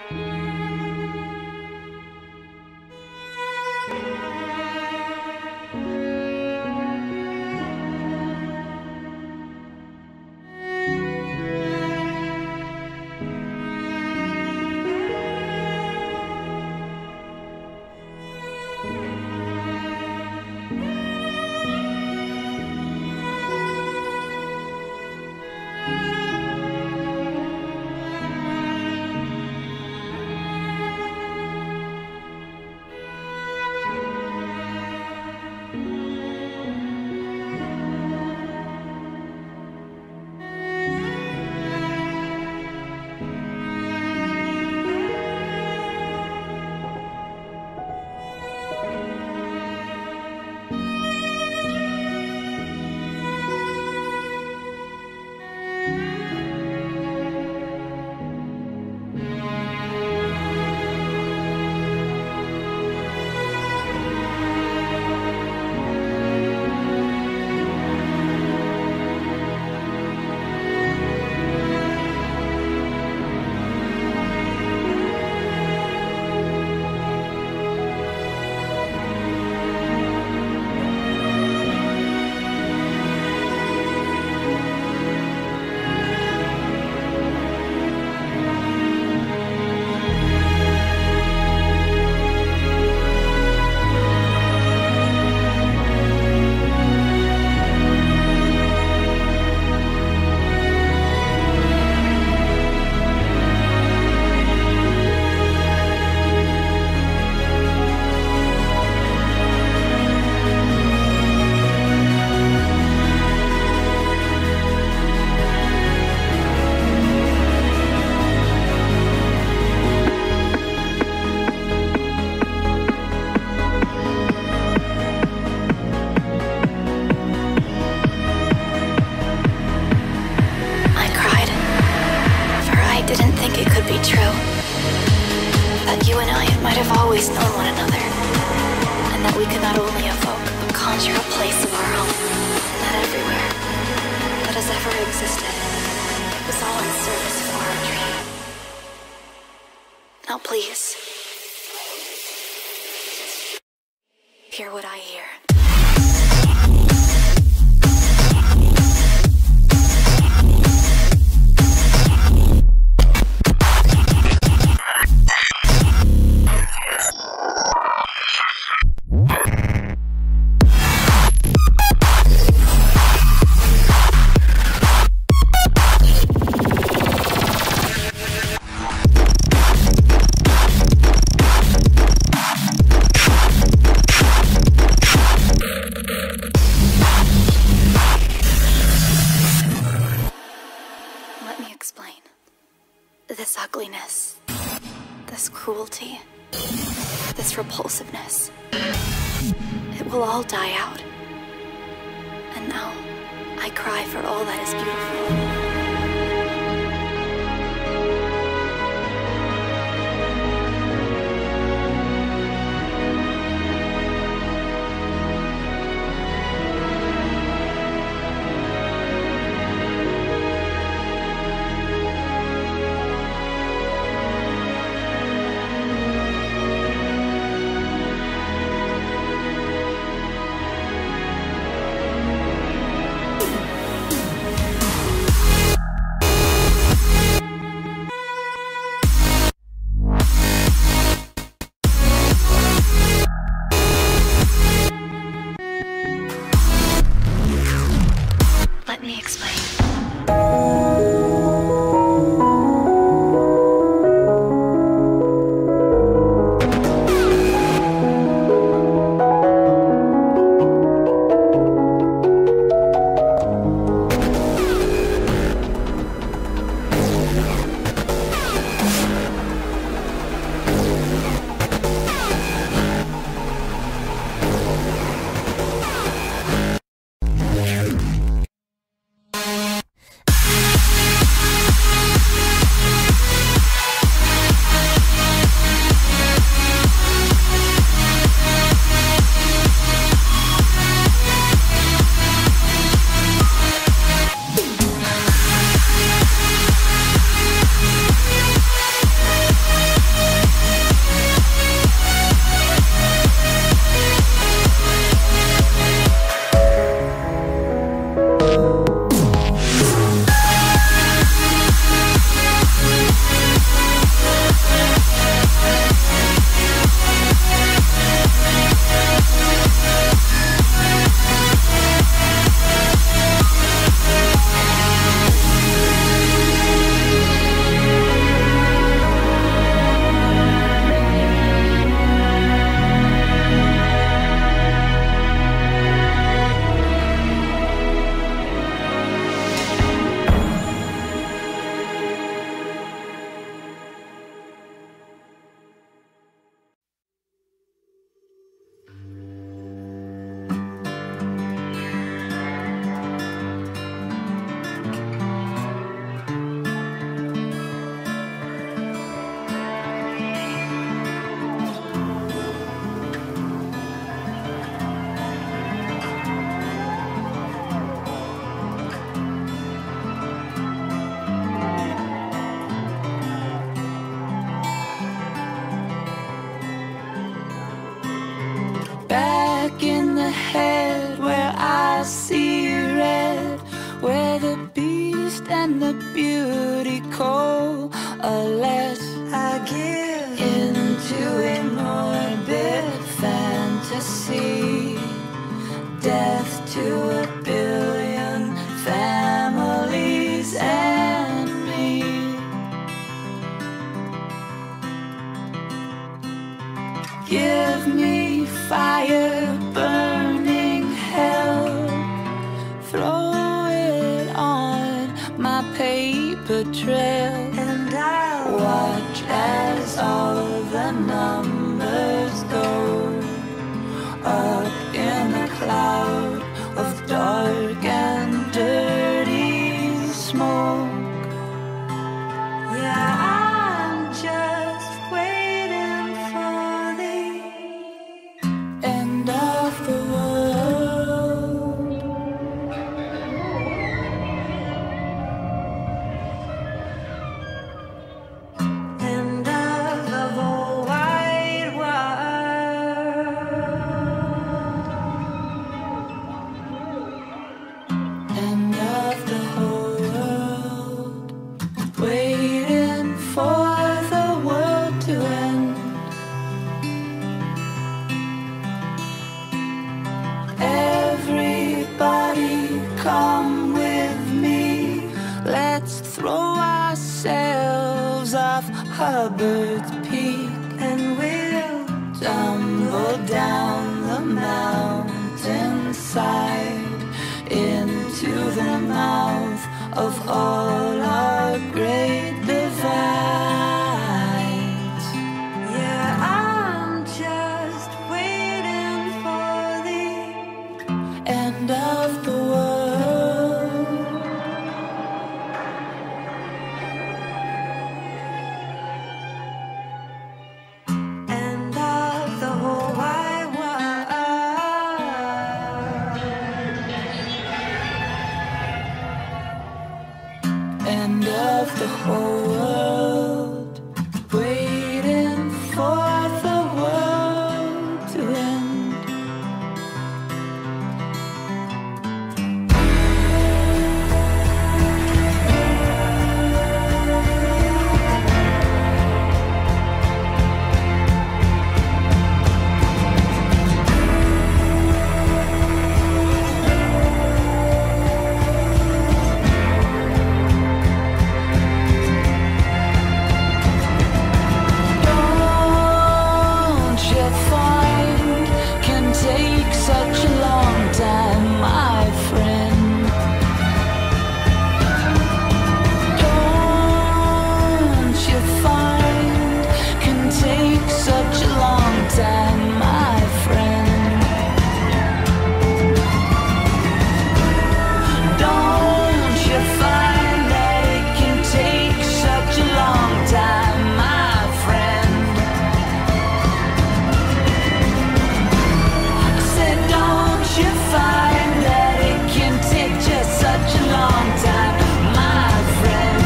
Now please, hear what I hear. This ugliness, this cruelty, this repulsiveness, it will all die out. And now, I cry for all that is beautiful. and the beauty coalesce. I give into a morbid fantasy, death to a billion families and me. Give me fire, burning hell, throw it on my paper trail, and I'll watch as all the numbers go up in a cloud of dark and dirty smoke. Yeah, I'm just waiting for the end of the world. End of the whole wide world. End of the whole world. Waiting for the world to end. Everybody come with me. Let's throw ourselves off Hubbard's Peak, and we'll tumble down the mountainside into the mouth of all our great divides. Yeah, I'm just waiting for the end of the world. End of the whole wide world. End of the whole world. Waiting for the world to end. Don't you find can take such a long time, my friend? Don't you find can take such a long time, my friend? Don't you find that it can take such a long time, my friend? I said, don't you find that it can take just such a long time, my friend?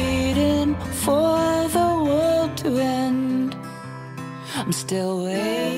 Waiting for the world to end. I'm still waiting.